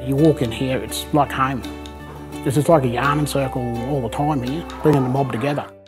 You walk in here, it's like home. This is like a yarning circle all the time here, bringing the mob together.